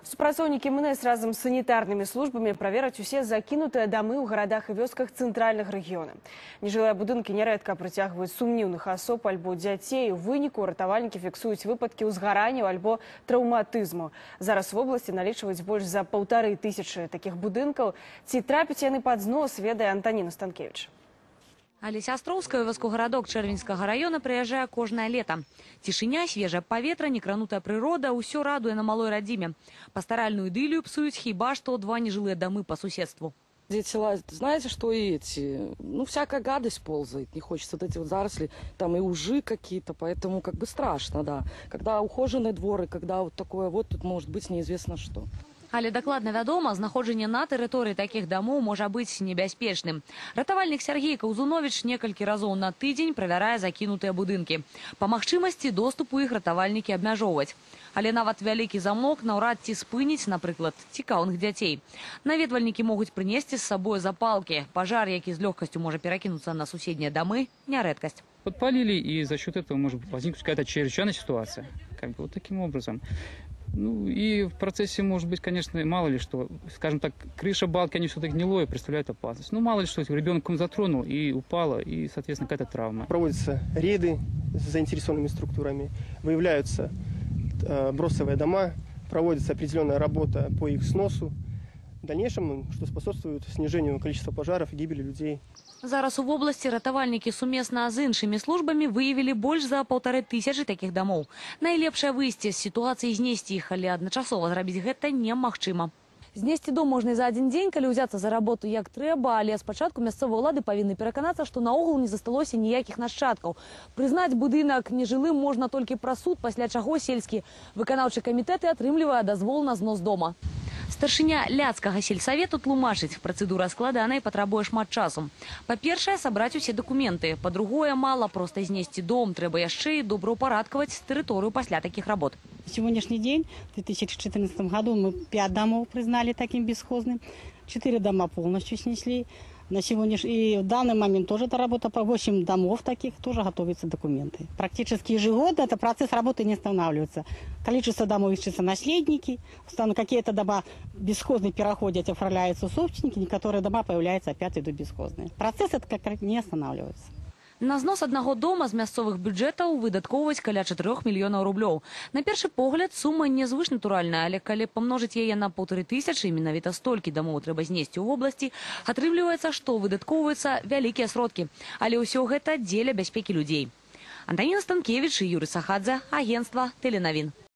Супрацоўнікі МНС разом с санитарными службами проверят все закинутые домы ў городах и вёсках центральных регионов. Нежылыя будынкі нярэдка прыцягваюць сумнівных асоб альбо дзяцей. У выніку ратавальнікі фіксуюць выпадкі ўзгаранняў альбо траўматызму. Зараз в области налічваюць больш за 1500 таких будынкаў. Ці трапяць яны пад знос, ведае Антаніна Станкевич. Алеся Астроўская, вёску-гарадок Чэрвеньскага района, прыязджае кожнае лето. Цішыня, свежае паветра, некранутая прырода – усё радуе на малой радзіме. Пастаральную идылию псуюць хіба што два нежилые домы по соседству. Эти лазят, знаете, что и эти, всякая гадость ползает, не хочется вот эти вот заросли, там и ужи какие-то, поэтому как бы страшно, да. Когда ухоженные дворы, когда вот такое вот, тут может быть неизвестно что. Але дакладна вядома, знаходжанне на тэрыторыі такіх дамоў можа быць небяспечным. Ратавальнік Сергей Каўзунович некалькі разоў на тыдзень правярае закінутыя будынкі. Па магчымасці доступу іх ратавальнікі абмяжоўваць. Але нават вялікі замок наўрад ці спыніць, напрыклад, цікаўных дзяцей. Наведвальнікі могуць прынесці з сабой запалкі. Пажар, які з лёгкасцю можа перакінуцца на суседнія дамы, не рэдкасць. Подпалили, и за счет этого может возникнуть какая-то чрезвычайная ситуация. Как бы вот таким образом. И в процессе может быть, конечно, мало ли что, скажем так, крыша балки, они все-таки гнилое, представляют опасность. Мало ли что, ребенок затронул и упало, и, соответственно, какая-то травма. Проводятся рейды с заинтересованными структурами, выявляются бросовые дома, проводится определенная работа по их сносу. В дальнейшем, что способствует снижению количества пожаров и гибели людей. Зараз у вобласці ратавальнікі сумесна з іншымі службамі выявілі больш за 1500 такіх дамоў. Найлепшае выйсце з сітуацыі знесці іх, але адначасова зрабіць гэта немагчыма. Знесці дом можна і за один дзень, калі ўзяцца за работу як трэба, але спачатку мясцовыя ўлады павінны пераканацца, што наогул не засталося ніякіх нашчадкаў. Прызнаць будынак нежылым можна толькі праз суд, пасля чаго сельскі выканаўчы камітэт і атрымлівае дазвол на знос дома. Старшыня ляцкага сельсавету тлумачыць, працэдура складаная і патрабуе шмат часу. Па-першае, сабраць усе дакументы. Па-другое, мала проста знесці дом, трэба яшчэ і добраўпарадкаваць тэрыторыю пасля такіх работ. Сегодняшний день, в 2014 году, мы 5 домов признали таким бесхозным, 4 дома полностью снесли. На сегодняшний и в данный момент тоже эта работа по 8 домов таких, тоже готовятся документы. Практически ежегодно этот процесс работы не останавливается. Количество домов ищется наследники, какие-то дома бесхозные переходят, оформляются собственники, некоторые дома появляются, опять идут бесхозные. Процесс этот как не останавливается. На знос аднаго дома з мясцовых бюджэтаў выдаткоўваць каля 4 мільёнаў рублёў. На першы погляд сума не звышнатуральная, але калі памножыць яе на 1500, і менавіта столькі дамоў трэба знесці ў вобласці, атрымліваецца, што выдаткоўваюцца вялікія сродкі. Але ўсё гэта дзеля бяспекі людзей. Антаніна Станкевич і Юрый Сахадзе, агентства Тэленавін.